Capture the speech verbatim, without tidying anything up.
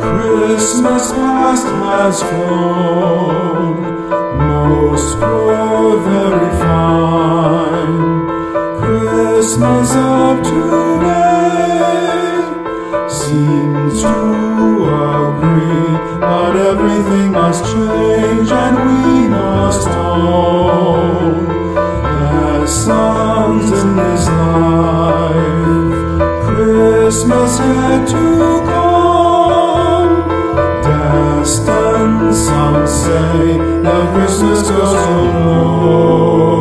Christmas past has flown, most were very fine. Christmas of today seems to agree, but everything must change and we must own there's songs in this life. Christmas yet to come, destined some say, the Christmas goes alone.